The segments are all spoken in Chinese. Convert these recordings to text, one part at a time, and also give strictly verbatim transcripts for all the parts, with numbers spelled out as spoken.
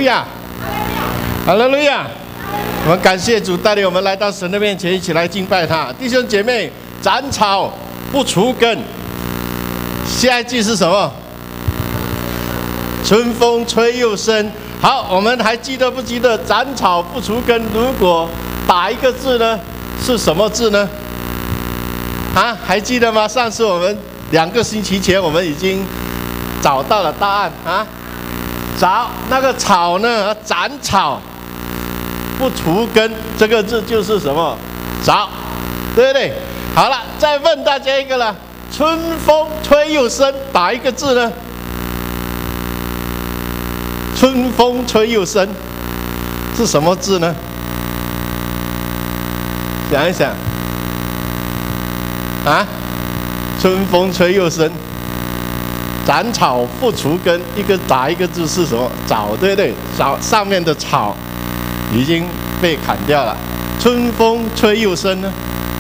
亚，哈利路亚！我们感谢主带领我们来到神的面前，一起来敬拜他。弟兄姐妹，斩草不除根。下一句是什么？春风吹又生。好，我们还记得不记得斩草不除根？如果打一个字呢，是什么字呢？啊，还记得吗？上次我们两个星期前，我们已经找到了答案啊。找那个草呢，斩草不除根，这个字就是什么？找，对不对？好了，再问大家一个了，春风吹又生，打一个字呢？春风吹又生是什么字呢？想一想，啊，春风吹又生，斩草不除根，一个打一个字是什么？找，对不对？找上面的草已经被砍掉了，春风吹又生呢？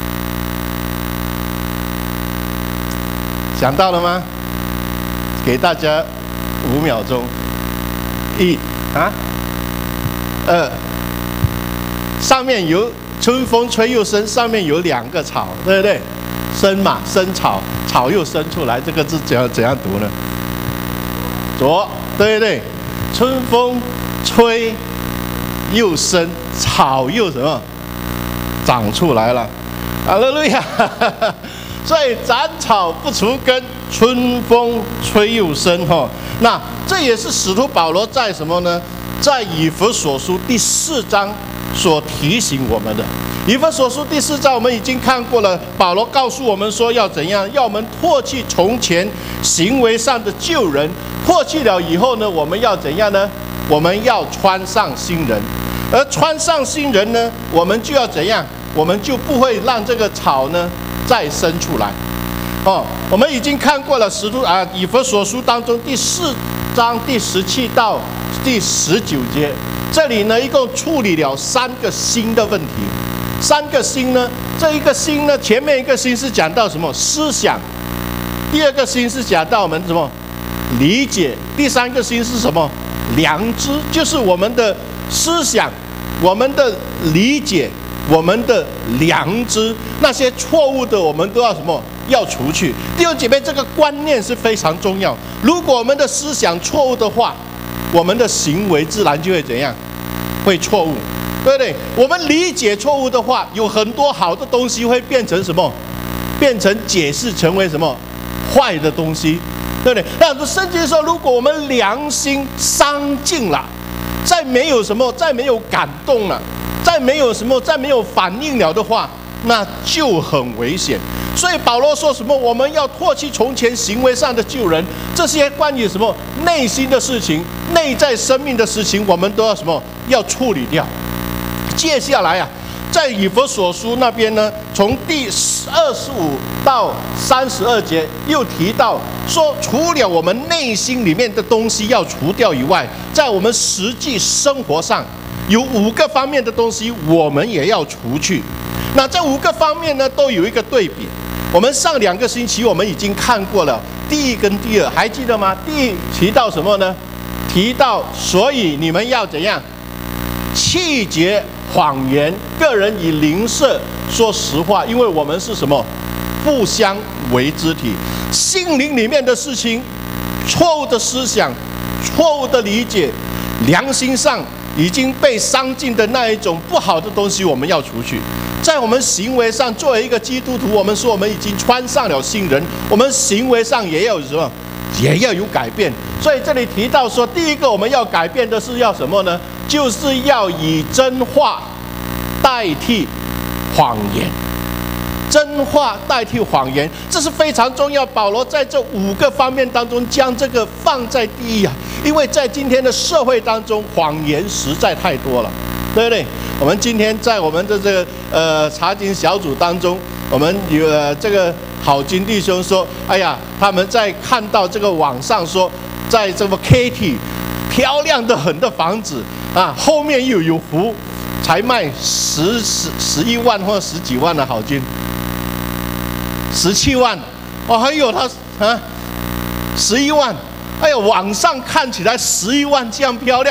想到了吗？给大家五秒钟。一啊，二，上面有春风吹又生，上面有两个草，对不对？生嘛，生草，草又生出来，这个字怎样怎样读呢？左，对不对？春风吹又生，草又什么？长出来了，哈利路亚！所以斩草不除根，春风吹又生哈。那这也是使徒保罗在什么呢？在以弗所书第四章所提醒我们的。以弗所书第四章我们已经看过了，保罗告诉我们说要怎样，要我们唾弃从前行为上的旧人，唾弃了以后呢，我们要怎样呢？我们要穿上新人，而穿上新人呢，我们就要怎样？我们就不会让这个草呢再生出来。哦，我们已经看过了使徒啊，以弗所书当中第四章第十七到第十九节，这里呢一共处理了三个新的问题。三个新呢，这一个新呢，前面一个新是讲到什么？思想。第二个新是讲到我们什么？理解。第三个新是什么？良知，就是我们的思想，我们的理解，我们的良知，那些错误的我们都要什么？要除去。弟兄姐妹，这个观念是非常重要。如果我们的思想错误的话，我们的行为自然就会怎样？会错误，对不对？我们理解错误的话，有很多好的东西会变成什么？变成解释成为什么？坏的东西，对不对？那圣经说，如果我们良心伤尽了，再没有什么，再没有感动了，再没有什么，再没有反应了的话，那就很危险。所以保罗说什么？我们要唾弃从前行为上的旧人，这些关于什么内心的事情、内在生命的事情，我们都要什么？要处理掉。接下来啊，在以弗所书那边呢，从第二十五到三十二节又提到说，除了我们内心里面的东西要除掉以外，在我们实际生活上有五个方面的东西，我们也要除去。那这五个方面呢，都有一个对比。我们上两个星期我们已经看过了第一跟第二，还记得吗？第一提到什么呢？提到所以你们要怎样？弃绝谎言，个人以邻舍说实话，因为我们是什么？互相为肢体。心灵里面的事情，错误的思想，错误的理解，良心上已经被伤尽的那一种不好的东西，我们要除去。在我们行为上，作为一个基督徒，我们说我们已经穿上了新人，我们行为上也要有什么？也要有改变。所以这里提到说，第一个我们要改变的是要什么呢？就是要以真话代替谎言。真话代替谎言，这是非常重要。保罗在这五个方面当中将这个放在第一啊，因为在今天的社会当中，谎言实在太多了，对不对？我们今天在我们的这个呃查经小组当中，我们有、呃、这个好金弟兄说，哎呀，他们在看到这个网上说，在这个 Katy 漂亮的很的房子啊，后面又有湖，才卖十十十一万或十几万的好金。十七万，哦，还有他啊，十一万，哎呀，网上看起来十一万这样漂亮，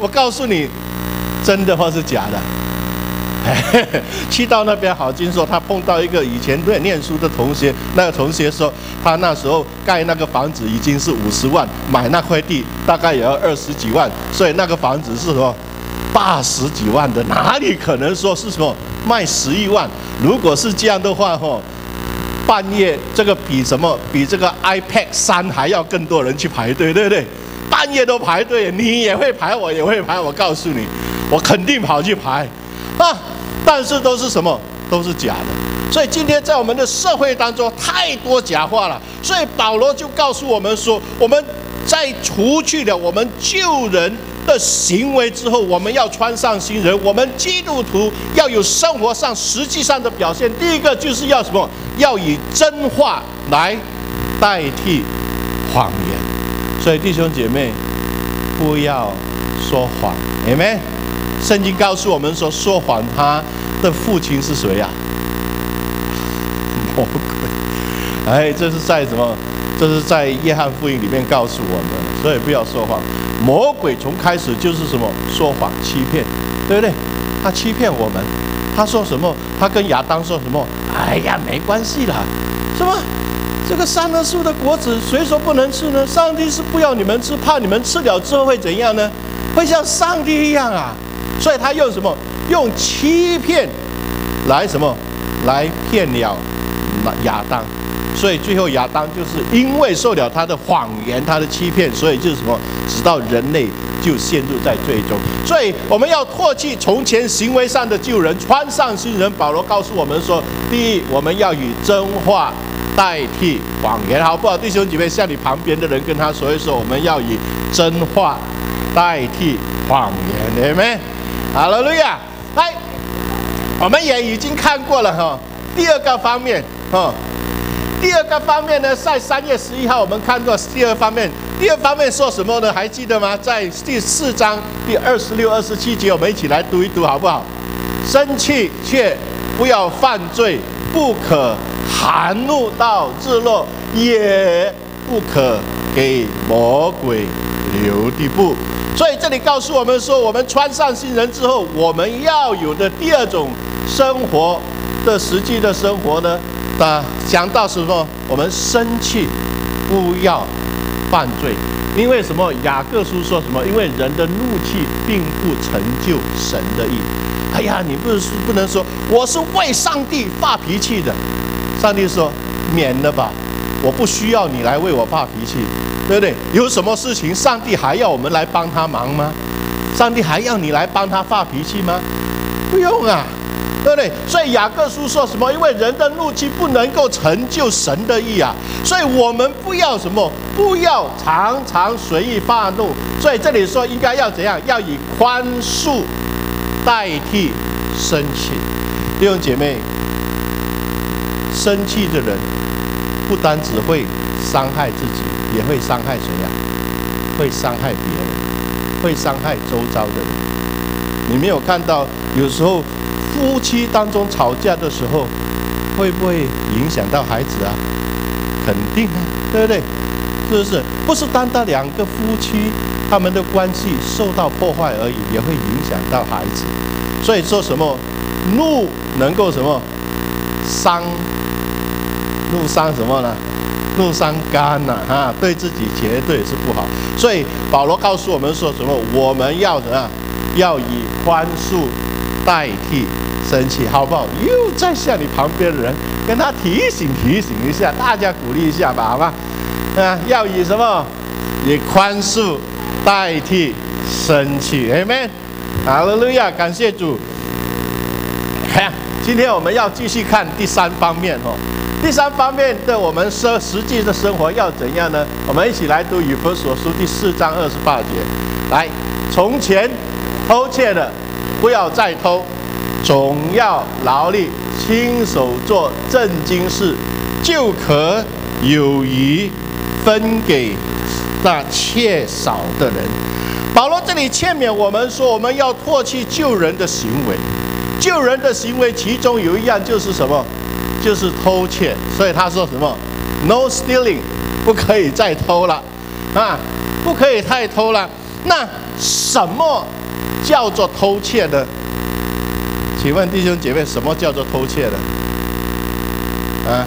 我告诉你，真的或是假的？去到那边，郝金说他碰到一个以前在念书的同学，那个同学说他那时候盖那个房子已经是五十万，买那块地大概也要二十几万，所以那个房子是什么八十几万的，哪里可能说是什么卖十一万？如果是这样的话，吼，半夜这个比什么比这个 iPad 三还要更多人去排队，对不对？半夜都排队，你也会排，我也会排，我告诉你，我肯定跑去排啊！但是都是什么？都是假的。所以今天在我们的社会当中太多假话了，所以保罗就告诉我们说，我们在除去了我们旧人的行为之后，我们要穿上新人。我们基督徒要有生活上实际上的表现。第一个就是要什么？要以真话来代替谎言。所以弟兄姐妹，不要说谎，阿们。圣经告诉我们说，说谎他的父亲是谁呀、啊？魔鬼。哎，这是在什么？这是在约翰福音里面告诉我们，所以不要说谎。魔鬼从开始就是什么？说谎、欺骗，对不对？他欺骗我们。他说什么？他跟亚当说什么？哎呀，没关系啦，什么？这个善恶树的果子，谁说不能吃呢？上帝是不要你们吃，怕你们吃了之后会怎样呢？会像上帝一样啊！所以他用什么？用欺骗来什么？来骗了亚当。所以最后亚当就是因为受了他的谎言，他的欺骗，所以就是什么？直到人类就陷入在罪中。所以我们要唾弃从前行为上的旧人，穿上新人。保罗告诉我们说，第一，我们要以真话代替谎言，好不好？弟兄姐妹，向你旁边的人跟他说一说，我们要以真话代替谎言，对没？哈利路亚！来，我们也已经看过了哈。第二个方面，哈，第二个方面呢，在三月十一号我们看过第二方面。第二方面说什么呢？还记得吗？在第四章第二十六、二十七节，我们一起来读一读，好不好？生气却不要犯罪，不可含怒到日落，也不可给魔鬼留地步。所以这里告诉我们说，我们穿上新人之后，我们要有的第二种生活的实际的生活呢，啊，讲到什么？我们生气不要犯罪，因为什么？雅各书说什么？因为人的怒气并不成就神的意。哎呀，你不是不能说我是为上帝发脾气的。上帝说免了吧，我不需要你来为我发脾气，对不对？有什么事情上帝还要我们来帮他忙吗？上帝还要你来帮他发脾气吗？不用啊，对不对？所以雅各书说什么？因为人的怒气不能够成就神的意啊，所以我们不要什么？不要常常随意发怒。所以这里说应该要怎样？要以宽恕代替生气。弟兄姐妹，生气的人不单只会伤害自己，也会伤害谁呀、啊？会伤害别人，会伤害周遭的人。你没有看到有时候夫妻当中吵架的时候，会不会影响到孩子啊？肯定啊，对不对？是不是？不是单单两个夫妻他们的关系受到破坏而已，也会影响到孩子。所以说什么怒能够什么伤，怒伤什么呢？怒伤肝呐、啊，啊，对自己绝对是不好。所以保罗告诉我们说什么？我们要什么？要以宽恕代替生气，好不好？又再向你旁边的人跟他提醒提醒一下，大家鼓励一下吧，好吗？啊，要以什么？以宽恕代替生气 ，Amen。哈利路亚，感谢主。今天我们要继续看第三方面哦。第三方面的我们生实际的生活要怎样呢？我们一起来读以弗所书第四章二十八节。来，从前偷窃的，不要再偷，总要劳力，亲手做正经事，就可有余分给那缺少的人。保罗这里劝勉我们说，我们要唾弃旧人的行为。旧人的行为，其中有一样就是什么？就是偷窃。所以他说什么 ？No stealing， 不可以再偷了啊，不可以太偷了。那什么叫做偷窃呢？请问弟兄姐妹，什么叫做偷窃呢？啊？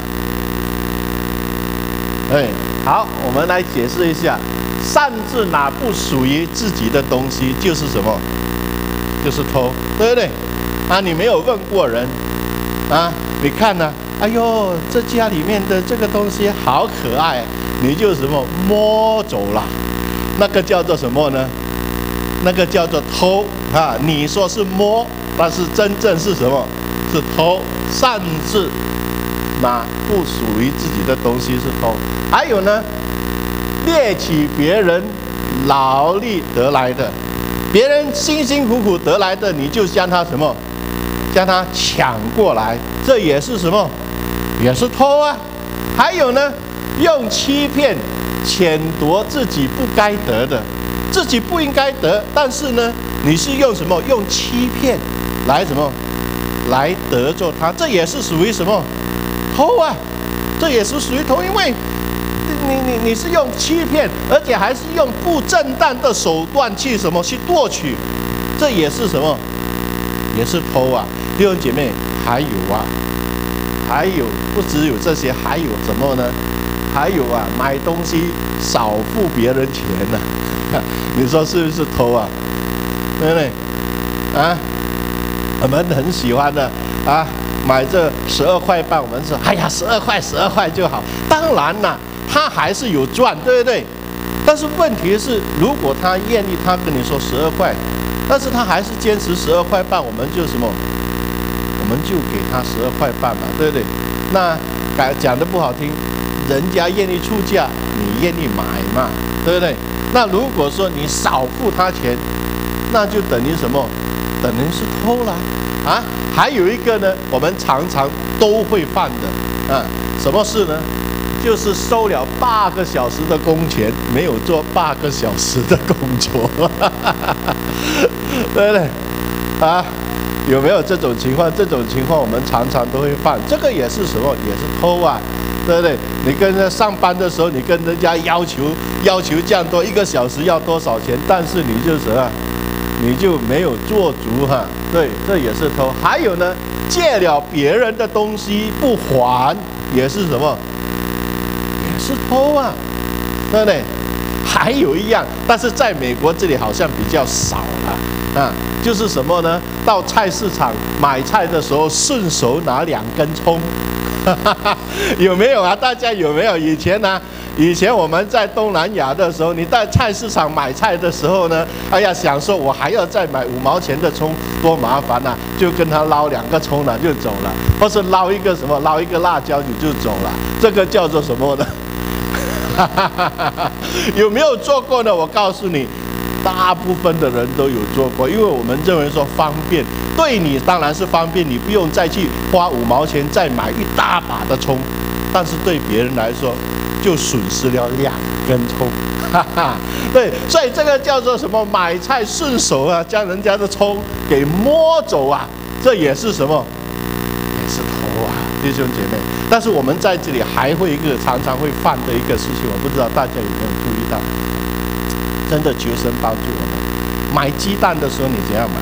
哎，好，我们来解释一下，擅自拿不属于自己的东西，就是什么？就是偷，对不对？啊，你没有问过人，啊，你看呢、啊？哎呦，这家里面的这个东西好可爱，你就什么摸走了，那个叫做什么呢？那个叫做偷啊！你说是摸，但是真正是什么？是偷，擅自拿不属于自己的东西是偷。还有呢，猎取别人劳力得来的，别人辛辛苦苦得来的，你就将他什么？将他抢过来，这也是什么？也是偷啊！还有呢，用欺骗抢夺自己不该得的，自己不应该得，但是呢，你是用什么？用欺骗来什么？来得着他，这也是属于什么？偷啊！这也是属于偷，因为你你你是用欺骗，而且还是用不正当的手段去什么？去夺取，这也是什么？也是偷啊！弟兄姐妹，还有啊，还有不只有这些，还有什么呢？还有啊，买东西少付别人钱呢、啊，你说是不是偷啊？对不对？啊，我们很喜欢的啊，买这十二块半，我们说，哎呀，十二块，十二块就好。当然啦，他还是有赚，对不对？但是问题是，如果他愿意，他跟你说十二块，但是他还是坚持十二块半，我们就什么？我们就给他十二块半嘛，对不对？那讲的不好听，人家愿意出价，你愿意买嘛，对不对？那如果说你少付他钱，那就等于什么？等于是偷了啊！还有一个呢，我们常常都会犯的啊，什么事呢？就是收了八个小时的工钱，没有做八个小时的工作，对不对？啊？有没有这种情况？这种情况我们常常都会犯，这个也是什么？也是偷啊，对不对？你跟人上班的时候，你跟人家要求要求降多一个小时要多少钱，但是你就什么？你就没有做足哈，对，这也是偷。还有呢，借了别人的东西不还，也是什么？也是偷啊，对不对？还有一样，但是在美国这里好像比较少了啊，就是什么呢？到菜市场买菜的时候，顺手拿两根葱，有没有啊？大家有没有？以前呢、啊？以前我们在东南亚的时候，你在菜市场买菜的时候呢，哎呀，想说我还要再买五毛钱的葱，多麻烦呐、啊！就跟他捞两个葱了就走了，或是捞一个什么，捞一个辣椒你就走了，这个叫做什么呢？有没有做过呢？我告诉你，大部分的人都有做过，因为我们认为说方便，对你当然是方便，你不用再去花五毛钱再买一大把的葱，但是对别人来说，就损失了两根葱，哈哈，对，所以这个叫做什么？买菜顺手啊，将人家的葱给摸走啊，这也是什么？也是偷啊，弟兄姐妹。但是我们在这里还会一个常常会犯的一个事情，我不知道大家有没有注意到？真的求神帮助我们。买鸡蛋的时候，你怎样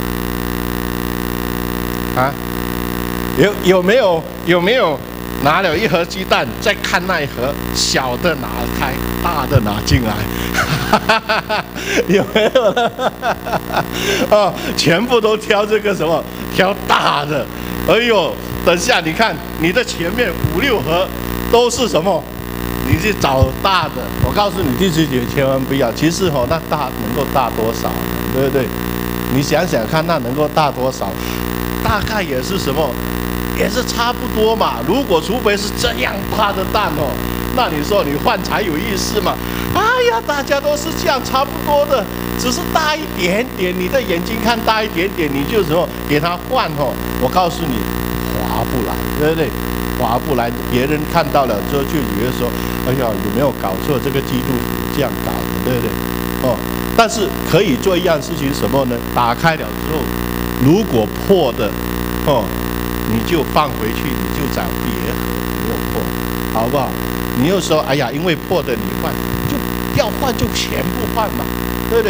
买？啊？有有没有有没有？拿了一盒鸡蛋，再看那一盒，小的拿开，大的拿进来，有没有？哦，全部都挑这个什么？挑大的。哎呦，等下你看，你的前面五六盒都是什么？你去找大的。我告诉你，弟兄姐妹千万不要。其实哦，那大能够大多少？对不对？你想想看，那能够大多少？大概也是什么？也是差不多嘛。如果除非是这样大的蛋哦，那你说你换才有意思嘛？哎呀，大家都是这样差不多的，只是大一点点，你的眼睛看大一点点，你就什么给他换哦。我告诉你，划不来，对不对？划不来，别人看到了之后就以为说，哎呀，有没有搞错？这个基督徒这样搞的，对不对？哦，但是可以做一样事情，什么呢？打开了之后，如果破的，哦。你就放回去，你就找别盒，不用破，好不好？你又说，哎呀，因为破的你换，就要换就全部换嘛，对不对？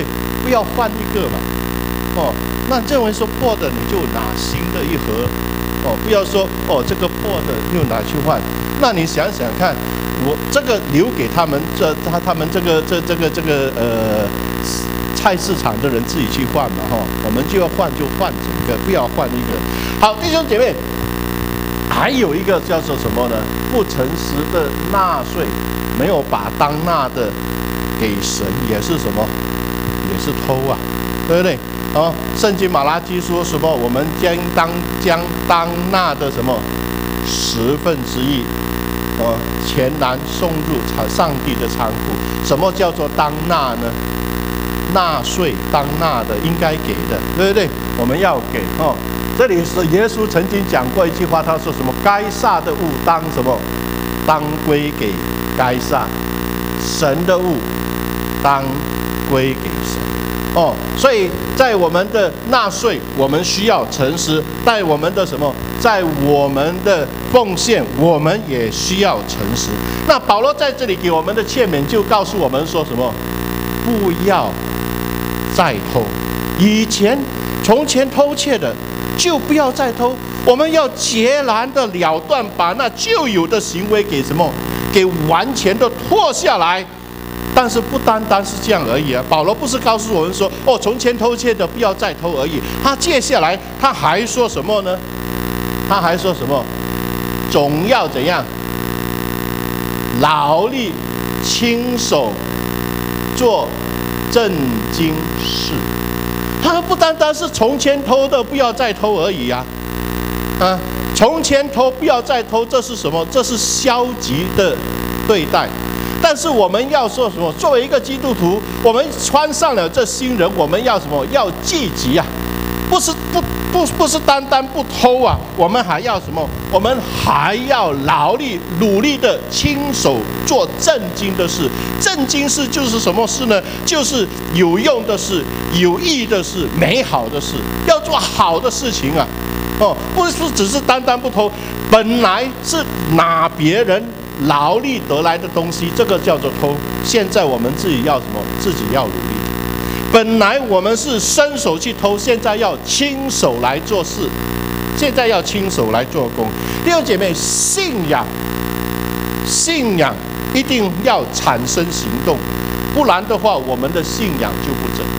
不要换一个嘛。哦，那认为说破的你就拿新的一盒，哦，不要说哦这个破的又拿去换。那你想想看，我这个留给他们这他他们这个这这个这个呃菜市场的人自己去换嘛哈、哦，我们就要换就换整个，不要换一个。好，弟兄姐妹，还有一个叫做什么呢？不诚实的纳税，没有把当纳的给神，也是什么？也是偷啊，对不对？哦，圣经马拉基说什么？我们将当将当纳的什么十分之一，哦，全然送入上帝的仓库。什么叫做当纳呢？纳税当纳的应该给的，对不对？我们要给哦。这里是耶稣曾经讲过一句话，他说什么？该撒的物当什么？当归给该撒，神的物当归给神。哦，所以在我们的纳税，我们需要诚实；在我们的什么，在我们的奉献，我们也需要诚实。那保罗在这里给我们的劝勉，就告诉我们说什么？不要再偷。以前从前偷窃的，就不要再偷。我们要截然的了断，把那旧有的行为给什么？给完全的脱下来。但是不单单是这样而已啊！保罗不是告诉我们说，哦，从前偷窃的不要再偷而已。他接下来他还说什么呢？他还说什么？总要怎样？劳力亲手做正经事。他不单单是从前偷的不要再偷而已啊！啊，从前偷不要再偷，这是什么？这是消极的对待。但是我们要说什么？作为一个基督徒，我们穿上了这新人，我们要什么？要积极啊！不是不不不是单单不偷啊，我们还要什么？我们还要劳力努力的亲手做正经的事。正经事就是什么事呢？就是有用的事、有益的事、美好的事，要做好的事情啊！哦，不是只是单单不偷，本来是拿别人劳力得来的东西，这个叫做偷。现在我们自己要什么？自己要努力。本来我们是伸手去偷，现在要亲手来做事，现在要亲手来做工。弟兄姐妹，信仰，信仰一定要产生行动，不然的话，我们的信仰就不真。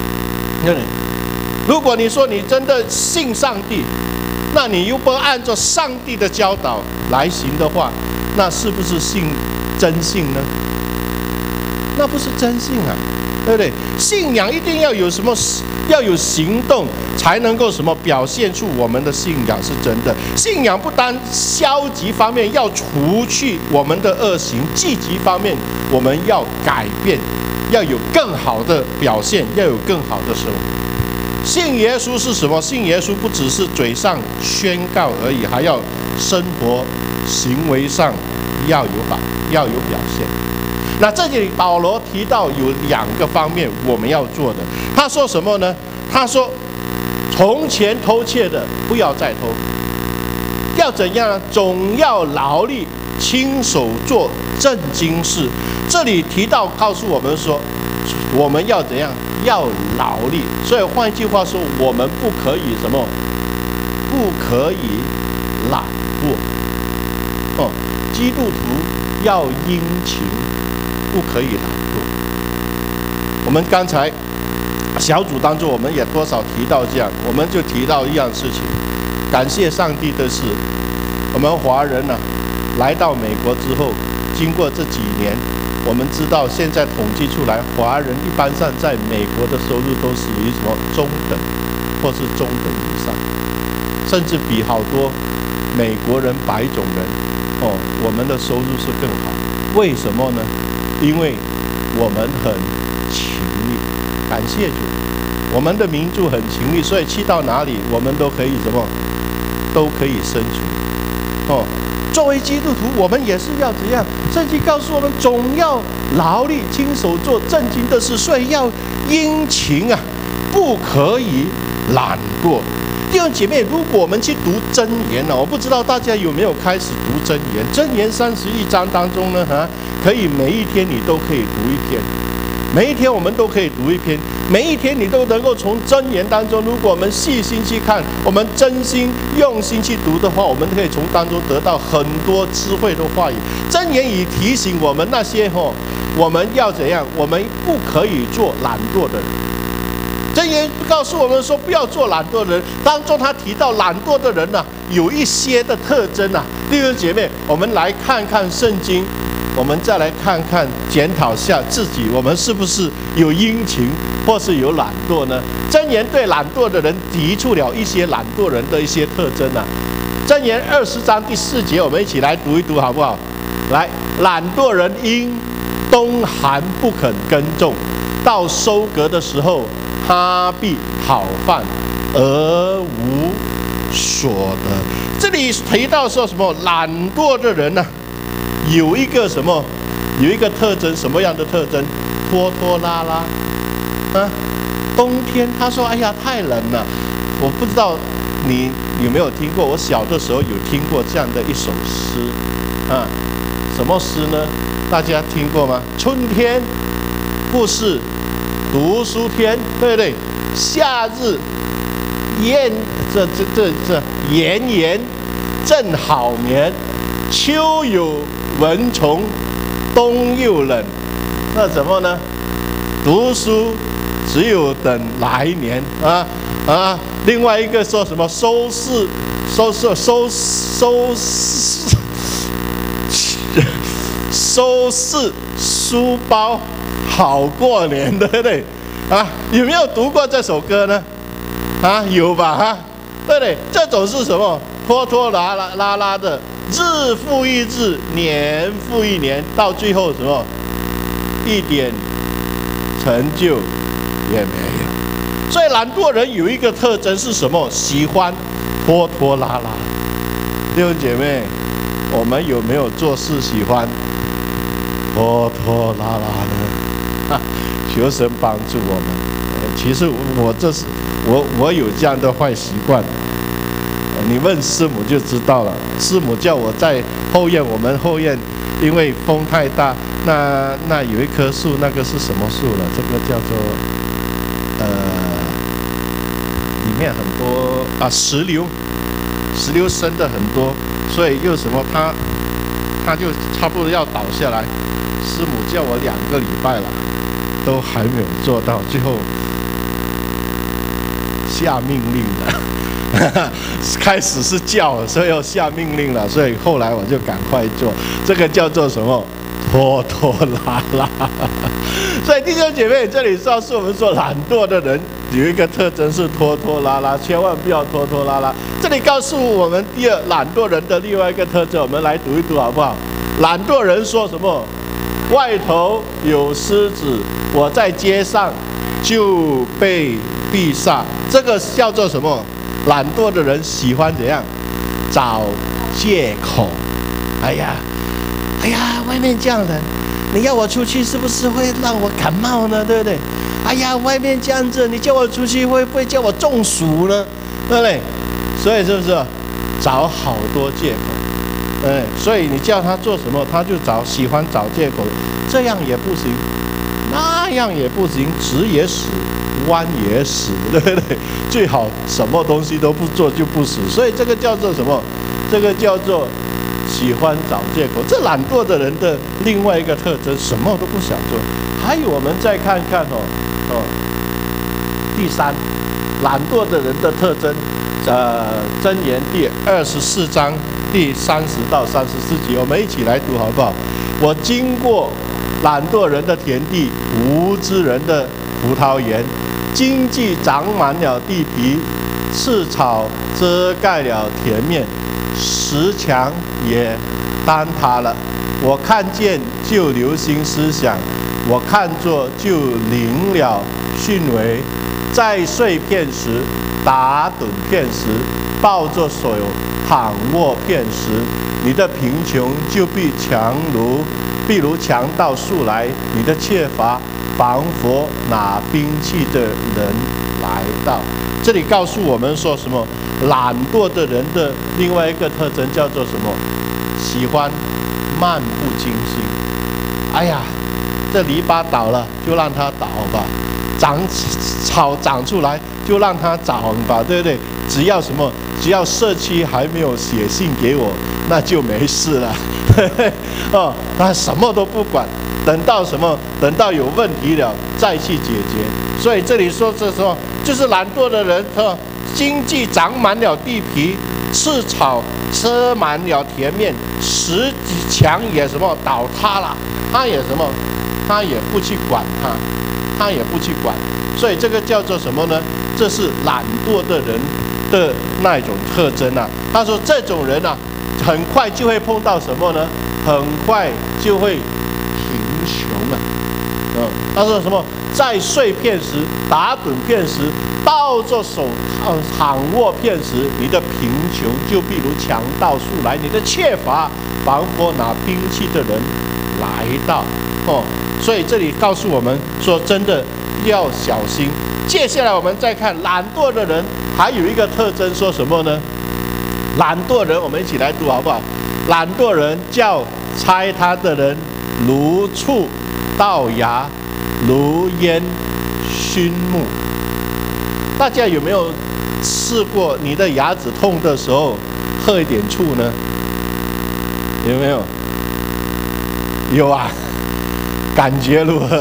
如果你说你真的信上帝，那你又不按照上帝的教导来行的话，那是不是信真信呢？那不是真信啊，对不对？信仰一定要有什么？要有行动，才能够什么表现出我们的信仰是真的。信仰不单消极方面要除去我们的恶行，积极方面我们要改变，要有更好的表现，要有更好的生活。信耶稣是什么？信耶稣不只是嘴上宣告而已，还要生活行为上要有把要有表现。那这里保罗提到有两个方面我们要做的。他说什么呢？他说从前偷窃的不要再偷，要怎样呢？总要劳力亲手做正经事。这里提到告诉我们说，我们要怎样？要劳力。所以换句话说，我们不可以什么？不可以懒惰。哦，基督徒要殷勤，不可以懒惰。我们刚才小组当中，我们也多少提到这样，我们就提到一样事情。感谢上帝的是，我们华人呢、啊，来到美国之后，经过这几年，我们知道现在统计出来，华人一般上在美国的收入都属于什么中等，或是中等以上，甚至比好多美国人白种人哦，我们的收入是更好。为什么呢？因为我们很勤力，感谢主，我们的民族很勤力，所以去到哪里我们都可以什么，都可以生存。哦，作为基督徒，我们也是要怎样？圣经告诉我们，总要劳力，亲手做正经的事，所以要殷勤啊，不可以懒惰。弟兄姐妹，如果我们去读箴言呢，我不知道大家有没有开始读箴言。箴言三十一章当中呢，哈，可以每一天你都可以读一篇，每一天我们都可以读一篇。 每一天你都能够从箴言当中，如果我们细心去看，我们真心用心去读的话，我们可以从当中得到很多智慧的话语。箴言已提醒我们那些吼，我们要怎样？我们不可以做懒惰的人。箴言告诉我们说，不要做懒惰的人。当中他提到懒惰的人呢、啊，有一些的特征啊。弟兄姐妹，我们来看看圣经。我们再来看看，检讨下自己，我们是不是有殷勤，或是有懒惰呢？箴言对懒惰的人提出了一些懒惰人的一些特征啊。箴言二十章第四节，我们一起来读一读好不好？来，懒惰人因冬寒不肯耕种，到收割的时候，他必讨饭而无所得。这里提到说什么？懒惰的人呢、啊？有一个什么？有一个特征，什么样的特征？拖拖拉拉，啊，冬天他说：“哎呀，太冷了。”我不知道你有没有听过？我小的时候有听过这样的一首诗，啊，什么诗呢？大家听过吗？春天不是读书天，对不对？夏日炎，这这这这炎炎正好眠，秋有蚊虫，冬又冷，那怎么呢？读书只有等来年啊啊！另外一个说什么收拾收拾收收拾收拾书包好过年，对不对？啊，有没有读过这首歌呢？啊，有吧？哈，对不对？这种是什么？拖拖拉拉拉拉的。日复一日，年复一年，到最后什么？一点成就也没有。所以懒惰人有一个特征是什么？喜欢拖拖拉拉。弟兄姐妹，我们有没有做事喜欢拖拖拉拉呢？啊，求神帮助我们。其实我这是我我有这样的坏习惯。你问师母就知道了。师母叫我在后院，我们后院因为风太大，那那有一棵树，那个是什么树了？这个叫做呃，里面很多啊石榴，石榴生的很多，所以又什么它它就差不多要倒下来。师母叫我两个礼拜了，都还没有做到，最后下命令了。开始是叫，所以要下命令了，所以后来我就赶快做。这个叫做什么？拖拖拉拉。所以弟兄姐妹，这里告诉我们说，懒惰的人有一个特征是拖拖拉拉，千万不要拖拖拉拉。这里告诉我们第二，懒惰人的另外一个特征，我们来读一读好不好？懒惰人说什么？外头有狮子，我在街上就被逼杀。这个叫做什么？懒惰的人喜欢怎样？找借口。哎呀，哎呀，外面这样冷，你要我出去是不是会让我感冒呢？对不对？哎呀，外面这样子，你叫我出去会不会叫我中暑呢？对不对？所以是不是找好多借口？对，所以你叫他做什么，他就找喜欢找借口，这样也不行，那样也不行，直也死。弯也死，对不对？最好什么东西都不做就不死，所以这个叫做什么？这个叫做喜欢找借口。这懒惰的人的另外一个特征，什么都不想做。还有，我们再看看哦哦，第三，懒惰的人的特征，呃，箴言第二十四章第三十到三十四节，我们一起来读好不好？我经过懒惰人的田地，无知人的葡萄园。荆棘长满了地皮，刺草遮盖了田面，石墙也坍塌了。我看见就留心思想，我看作就领了训诲。在睡片时，打盹片时，抱着手躺卧片时，你的贫穷就必强如，必如强盗速来，你的缺乏仿佛拿兵器的人来到。这里告诉我们说什么？懒惰的人的另外一个特征叫做什么？喜欢漫不经心。哎呀，这篱笆倒了，就让它倒吧。 长草长出来就让它长吧，对不对？只要什么，只要社区还没有写信给我，那就没事了。哦，他什么都不管，等到什么，等到有问题了再去解决。所以这里说这说，就是懒惰的人，说经济长满了地皮，赤草遮满了田面，石墙也什么倒塌了，他也什么，他也不去管他，他也不去管。所以这个叫做什么呢？这是懒惰的人的那一种特征啊。他说这种人啊，很快就会碰到什么呢？很快就会贫穷啊。嗯，他说什么？在睡片时打盹片时，抱着手躺卧片时，你的贫穷就譬如强盗速来，你的缺乏仿佛拿兵器的人来到。哦，所以这里告诉我们说，真的要小心。接下来我们再看懒惰的人，还有一个特征，说什么呢？懒惰人，我们一起来读好不好？懒惰人叫猜他的人如醋倒牙，如烟熏目。大家有没有试过你的牙齿痛的时候喝一点醋呢？有没有？有啊，感觉如何？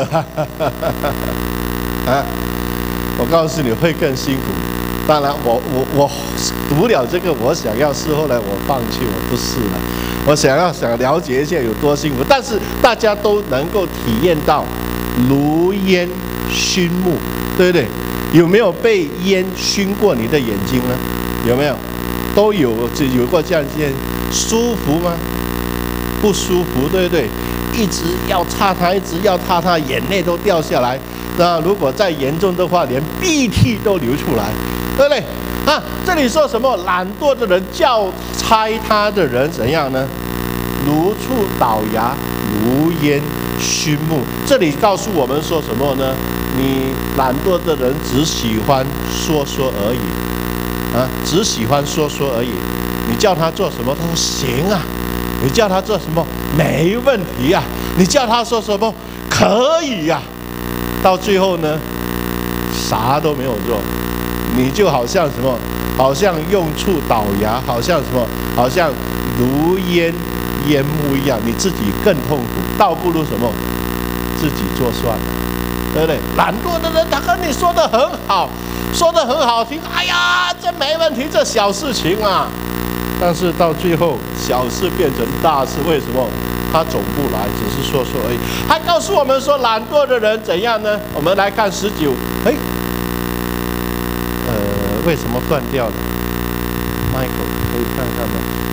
啊，我告诉你会更辛苦。当然我，我我我读了这个，我想要试，后来我放弃，我不试了。我想要想了解一下有多辛苦，但是大家都能够体验到如烟熏目，对不对？有没有被烟熏过你的眼睛呢？有没有？都有，有过这样一件，舒服吗？不舒服，对不对？一直要擦它，一直要擦它，眼泪都掉下来。那如果再严重的话，连鼻涕都流出来，对不对？啊，这里说什么？懒惰的人叫猜他的人怎样呢？如醋倒牙，如烟熏目。这里告诉我们说什么呢？你懒惰的人只喜欢说说而已，啊，只喜欢说说而已。你叫他做什么，他说行啊；你叫他做什么，没问题啊；你叫他说什么，可以呀、啊。到最后呢，啥都没有做，你就好像什么，好像用醋倒牙，好像什么，好像如烟烟幕一样，你自己更痛苦，倒不如什么，自己做算了。对不对？懒惰的人，他跟你说的很好，说的很好听，哎呀，这没问题，这小事情啊。但是到最后，小事变成大事，为什么？他走不来，只是说说而已。还告诉我们说，懒惰的人怎样呢？我们来看十九，哎，呃，为什么断掉了 ？Michael， 可以看看吗？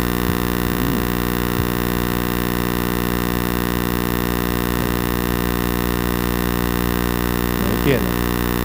变了。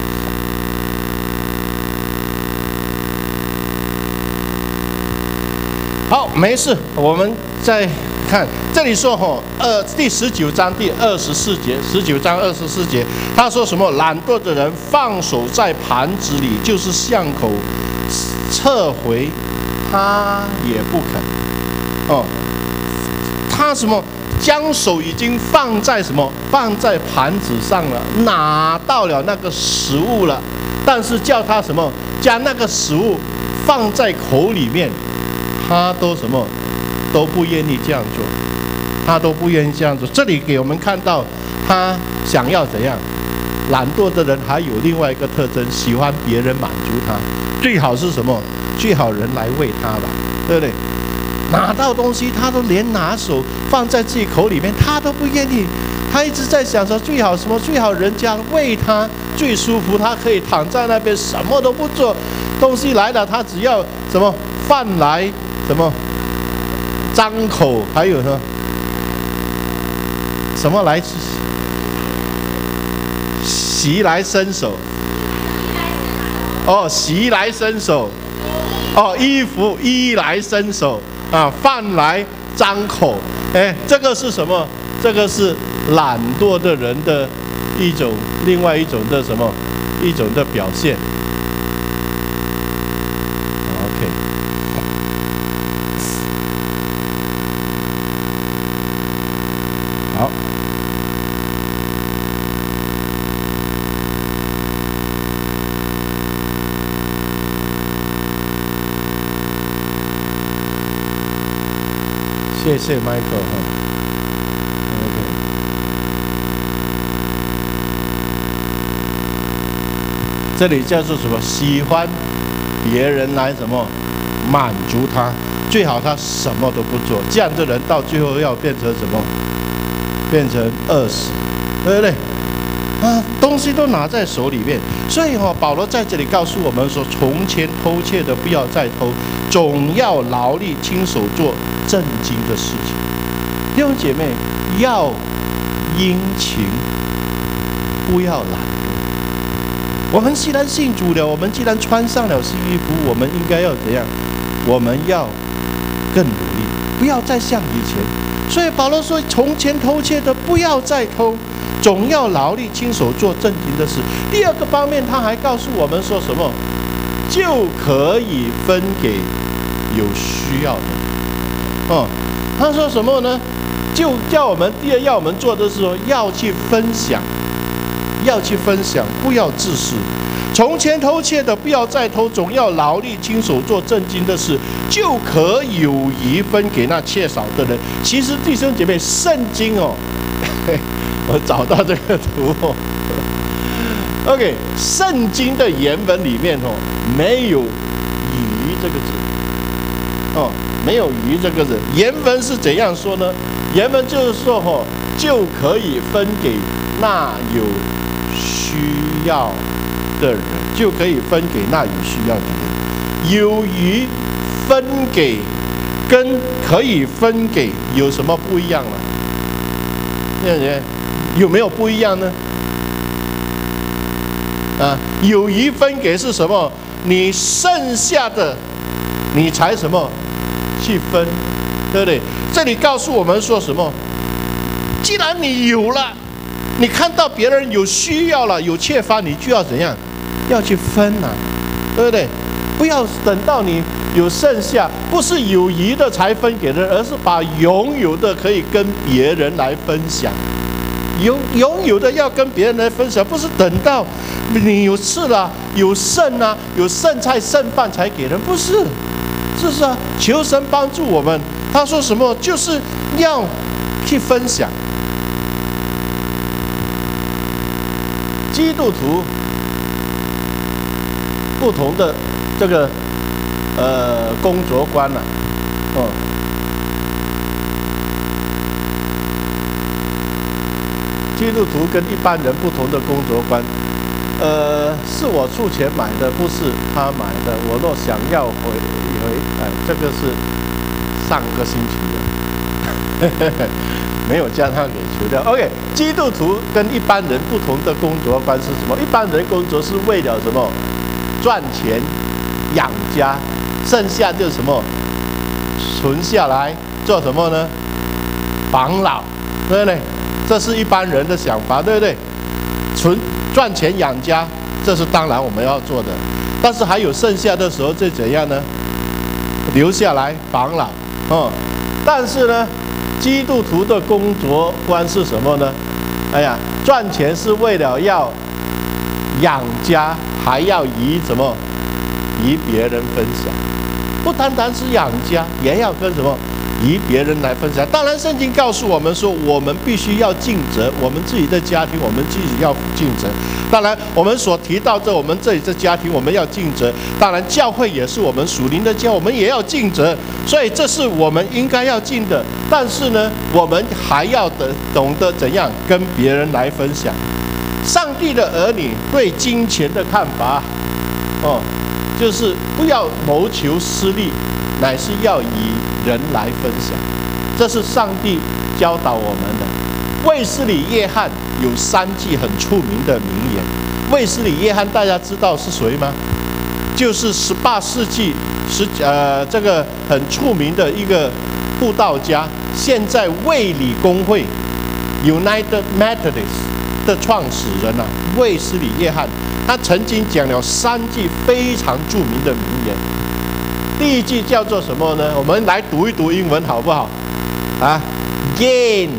好，没事，我们再看这里说吼，二第十九章第二十四节，十九章二十四节，他说什么？懒惰的人放手在盘子里，就是巷口撤回，他也不肯。哦，他什么？将手已经放在什么？放在盘子上了，拿到了那个食物了，但是叫他什么？将那个食物放在口里面，他都什么？都不愿意这样做，他都不愿意这样做。这里给我们看到，他想要怎样？懒惰的人还有另外一个特征，喜欢别人满足他，最好是什么？最好人来喂他吧，对不对？拿到东西，他都连拿手放在自己口里面，他都不愿意。他一直在想说，最好什么？最好人家喂他最舒服，他可以躺在那边什么都不做。东西来了，他只要什么饭来什么张口，还有什么什么来袭来伸手。哦，袭来伸手。哦，衣服衣来伸手。啊，饭来张口，哎，这个是什么？这个是懒惰的人的一种，另外一种的什么？一种的表现。OK， 好。 谢谢 Michael 哈。OK。这里叫做什么？喜欢别人来什么满足他，最好他什么都不做，这样的人到最后要变成什么？变成饿死，对不对？啊，东西都拿在手里面，所以哈、哦，保罗在这里告诉我们说：从前偷窃的不要再偷，总要劳力亲手做正经的事情。弟兄姐妹，要殷勤，不要懒惰。我们既然信主了，我们既然穿上了新衣服，我们应该要怎样？我们要更努力，不要再像以前。所以保罗说：从前偷窃的不要再偷，总要劳力亲手做正经的事。第二个方面，他还告诉我们说什么？就可以分给有需要的。哦，他说什么呢？就叫我们第二要我们做的是说，要去分享，要去分享，不要自私。从前偷窃的不要再偷，总要劳力亲手做正经的事，就可有余分给那缺少的人。其实弟兄姐妹，圣经哦，我找到这个图哦。OK， 圣经的原文里面哦，没有余这个字，哦，没有余这个字。原文是怎样说呢？原文就是说哦，就可以分给那有需要的人，就可以分给那有需要的人。有余分给跟可以分给有什么不一样呢？有没有不一样呢？啊，有余分给是什么？你剩下的，你才什么去分，对不对？这里告诉我们说什么？既然你有了，你看到别人有需要了，有缺乏，你就要怎样？要去分啊，对不对？不要等到你有剩下，不是有余的才分给人，而是把拥有的可以跟别人来分享。拥拥有的要跟别人来分享，不是等到你有吃了、有剩啊、有剩菜剩饭才给人，不是，是不是啊？求神帮助我们。他说什么？就是要去分享。基督徒不同的这个呃工作观啊，哦。基督徒跟一般人不同的工作观，呃，是我出钱买的，不是他买的。我若想要回回，哎，这个是上个星期的，没有将他给除掉。OK， 基督徒跟一般人不同的工作观是什么？一般人工作是为了什么？赚钱养家，剩下就是什么？存下来做什么呢？防老，对不对？这是一般人的想法，对不对？存赚钱养家，这是当然我们要做的。但是还有剩下的时候，这怎样呢？留下来防老，哦。但是呢，基督徒的工作观是什么呢？哎呀，赚钱是为了要养家，还要与什么？与别人分享。不单单是养家，也要跟什么？与别人来分享。当然，圣经告诉我们说，我们必须要尽责，我们自己的家庭，我们自己要尽责。当然，我们所提到这，我们这里的家庭，我们要尽责。当然，教会也是我们属灵的家，我们也要尽责。所以，这是我们应该要尽的。但是呢，我们还要的懂得怎样跟别人来分享。上帝的儿女对金钱的看法，哦，就是不要谋求私利，乃是要以人来分享，这是上帝教导我们的。卫斯理约翰有三句很出名的名言。卫斯理约翰大家知道是谁吗？就是十八世纪十呃这个很出名的一个布道家，现在卫理公会 United Methodist 的创始人啊，卫斯理约翰，他曾经讲了三句非常著名的名言。第一句叫做什么呢？我们来读一读英文好不好？啊 ，Gain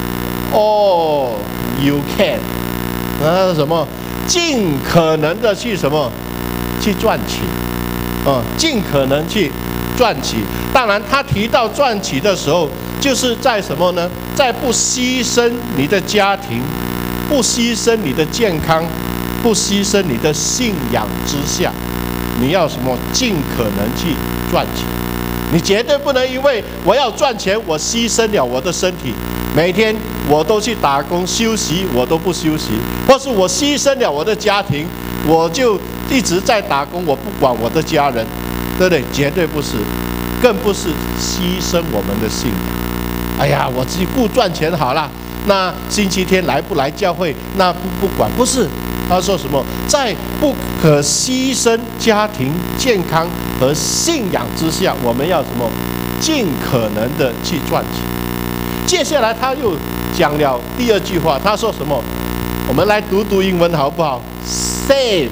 all you can， 啊什么？尽可能的去什么？去赚钱，啊，尽可能去赚取。当然，他提到赚取的时候，就是在什么呢？在不牺牲你的家庭，不牺牲你的健康，不牺牲你的信仰之下，你要什么？尽可能去赚钱。你绝对不能因为我要赚钱，我牺牲了我的身体，每天我都去打工休息，我都不休息，或是我牺牲了我的家庭，我就一直在打工，我不管我的家人，对不对？绝对不是，更不是牺牲我们的信仰。哎呀，我自己顾赚钱好了，那星期天来不来教会，那不不管，不是。他说什么？在不可牺牲家庭、健康和信仰之下，我们要什么？尽可能的去赚钱。接下来他又讲了第二句话，他说什么？我们来读读英文好不好 ？Save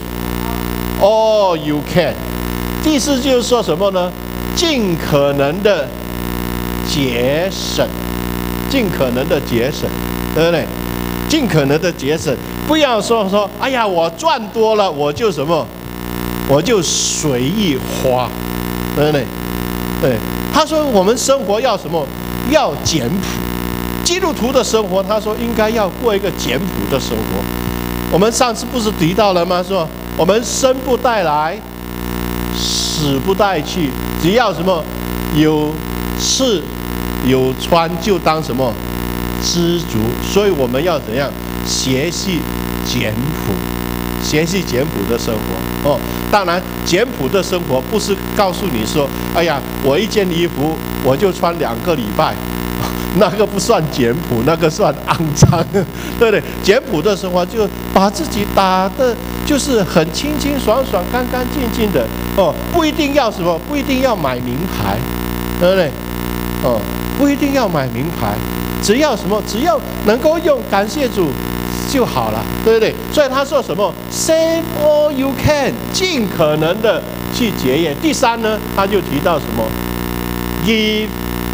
all you can。第四就是说什么呢？尽可能的节省，尽可能的节省，对不对？尽可能的节省。不要说说，哎呀，我赚多了，我就什么，我就随意花，对不对？对，他说我们生活要什么？要简朴。基督徒的生活，他说应该要过一个简朴的生活。我们上次不是提到了吗？说我们生不带来，死不带去，只要什么有吃有穿，就当什么知足。所以我们要怎样？学习简朴，学习简朴的生活哦。当然，简朴的生活不是告诉你说，哎呀，我一件衣服我就穿两个礼拜，那个不算简朴，那个算肮脏，对不对？简朴的生活就把自己打的，就是很清清爽爽、干干净净的哦，不一定要什么，不一定要买名牌，对不对？哦，不一定要买名牌。只要什么？只要能够用感谢主就好了，对不对？所以他说什么 ？Save all you can， 尽可能的去节约。第三呢，他就提到什么 ？Give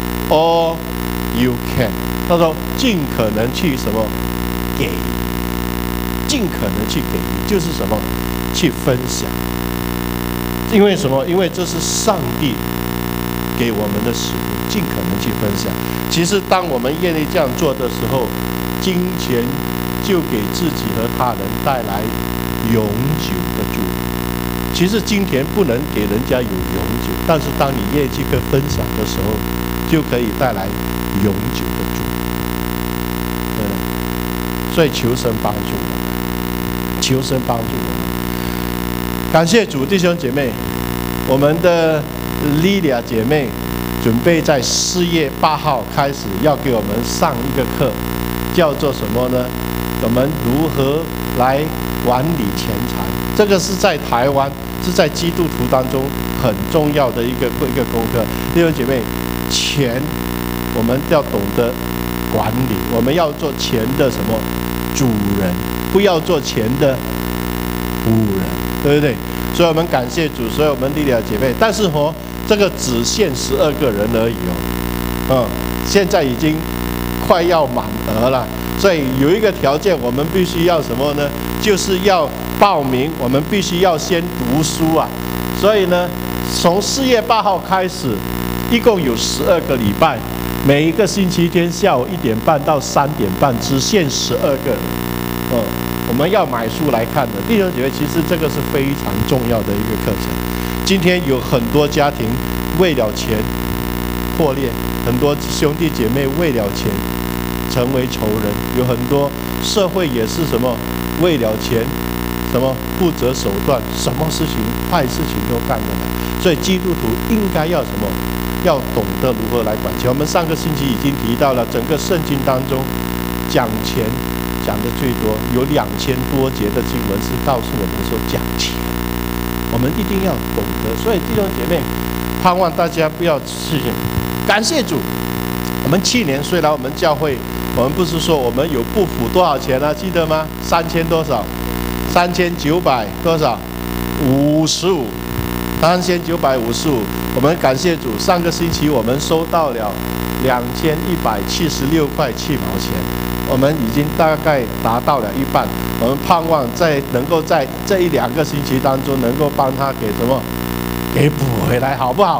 all you can， 他说尽可能去什么给，尽可能去给，就是什么去分享。因为什么？因为这是上帝给我们的使命，尽可能去分享。其实，当我们愿意这样做的时候，金钱就给自己和他人带来永久的祝福。其实金钱不能给人家有永久，但是当你愿意去跟分享的时候，就可以带来永久的祝福。对，所以求神帮助我们，求神帮助我们。感谢主，弟兄姐妹，我们的莉莉亚姐妹准备在四月八号开始要给我们上一个课，叫做什么呢？我们如何来管理钱财？这个是在台湾，是在基督徒当中很重要的一个一个功课。弟兄姐妹，钱我们要懂得管理，我们要做钱的什么主人，不要做钱的仆人，对不对？所以我们感谢主，所以我们莉莉亚姐妹，但是哦。这个只限十二个人而已哦，嗯，现在已经快要满额了，所以有一个条件，我们必须要什么呢？就是要报名，我们必须要先读书啊。所以呢，从四月八号开始，一共有十二个礼拜，每一个星期天下午一点半到三点半，只限十二个人，嗯，我们要买书来看的。弟兄姐妹，其实这个是非常重要的一个课程。今天有很多家庭为了钱破裂，很多兄弟姐妹为了钱成为仇人，有很多社会也是什么为了钱什么不择手段，什么事情坏事情都干得来。所以基督徒应该要什么？要懂得如何来管钱。我们上个星期已经提到了，整个圣经当中讲钱讲的最多，有两千多节的经文是告诉我们说讲钱。我们一定要懂得，所以弟兄姐妹，盼望大家不要事情。感谢主，我们去年虽然我们教会，我们不是说我们有不付多少钱啊？记得吗？三千多少？三千九百多少？五十五，三千九百五十五。我们感谢主，上个星期我们收到了两千一百七十六块七毛钱。我们已经大概达到了一半，我们盼望在能够在这一两个星期当中，能够帮他给什么，给补回来，好不好？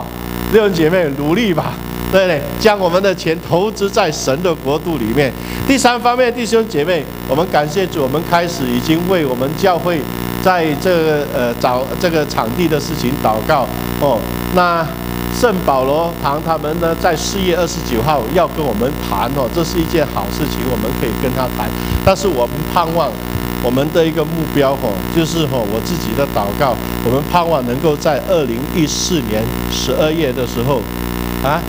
弟兄姐妹，努力吧，对不对？将我们的钱投资在神的国度里面。第三方面，弟兄姐妹，我们感谢主，我们开始已经为我们教会在这个呃找这个场地的事情祷告哦。那圣保罗堂他们呢，在四月二十九号要跟我们谈哦，这是一件好事情，我们可以跟他谈。但是我们盼望我们的一个目标哦，就是哦我自己的祷告，我们盼望能够在二零一四年十二月的时候啊。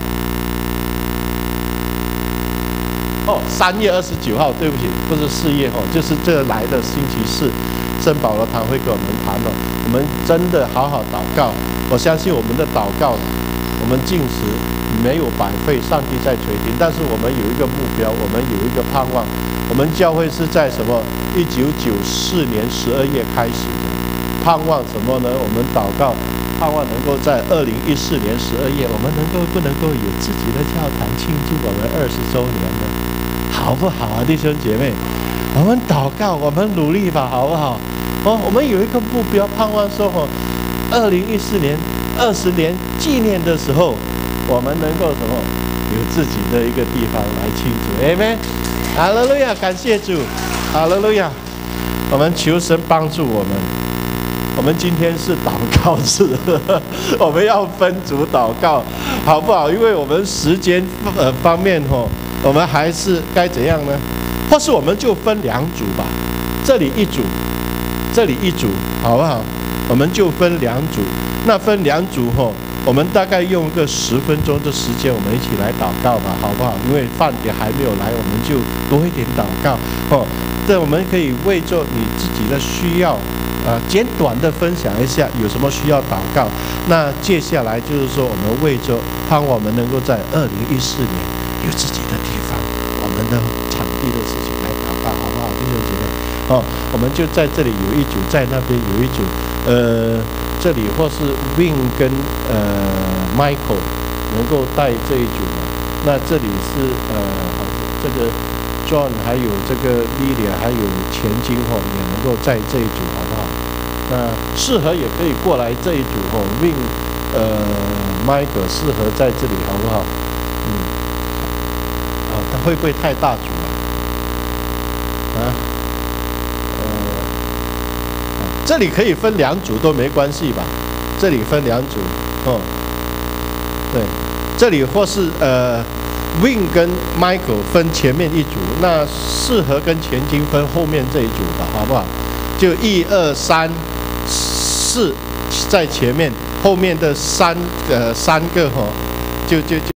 哦，三月二十九号，对不起，不是四月哦，就是这来的星期四，圣保罗堂会跟我们谈哦。我们真的好好祷告，我相信我们的祷告，我们进食没有白费，上帝在垂听。但是我们有一个目标，我们有一个盼望。我们教会是在什么？一九九四年十二月开始的，盼望什么呢？我们祷告，盼望能够在二零一四年十二月，我们能够不能够有自己的教堂庆祝我们二十周年呢？好不好啊，弟兄姐妹？我们祷告，我们努力吧，好不好？哦，我们有一个目标，盼望说哦，二零一四年二十年纪念的时候，我们能够什么有自己的一个地方来庆祝 ，Amen， 哈利路亚，感谢主，哈利路亚，我们求神帮助我们。我们今天是祷告日，我们要分组祷告，好不好？因为我们时间呃方面哦，我们还是该怎样呢？或是我们就分两组吧，这里一组，这里一组，好不好？我们就分两组。那分两组吼，我们大概用个十分钟的时间，我们一起来祷告吧，好不好？因为饭点还没有来，我们就多一点祷告哦。这我们可以为着你自己的需要。啊，简短的分享一下有什么需要祷告。那接下来就是说，我们为着盼望我们能够在二零一四年有自己的地方，我们的场地的事情来祷告，好不好，弟兄姐妹？哦，我们就在这里有一组，在那边有一组，呃，这里或是 Win 跟呃 Michael 能够带这一组嘛？那这里是呃这个 John 还有这个 Lilia 还有钱金哦，也能够在这一组，好不好？那适合也可以过来这一组哦 ，Win 呃 Michael 适合在这里，好不好？嗯，啊，他会不会太大组了？啊？呃，这里可以分两组都没关系吧？这里分两组哦，对，这里或是呃 Win 跟 Michael 分前面一组，那适合跟钱金分后面这一组吧，好不好？就一二三四在前面，后面的三呃三个哈、哦，就就就。